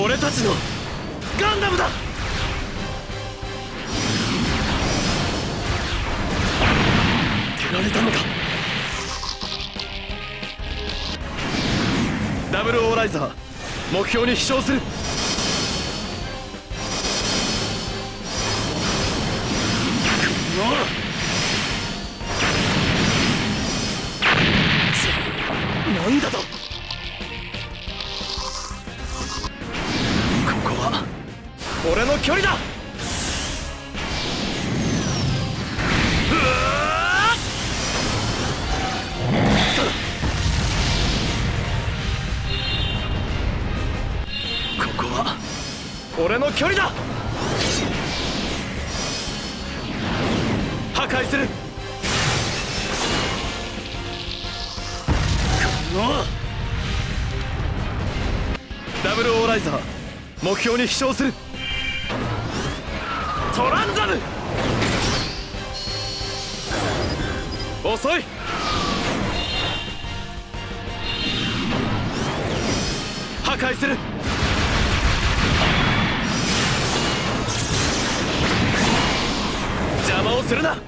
俺たちのガンダムだ。手られたのか。ダブルオーライザー、目標に飛翔する。なんだと。ここは俺の距離だ。ここは俺の距離だ。破壊する。ダブルオーライザー、目標に飛翔する。トランザム、遅い。破壊する。邪魔をするな。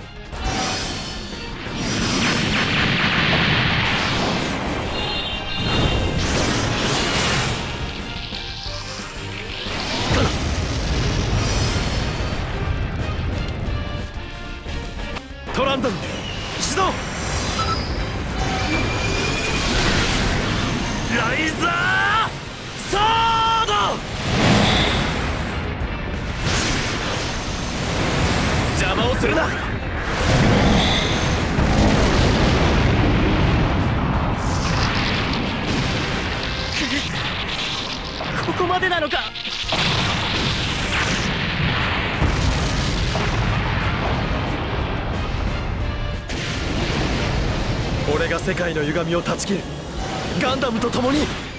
トランザム始動。ライザーソード。邪魔をするな。ここまでなのか。俺が世界の歪みを断ち切る。ガンダムと共に。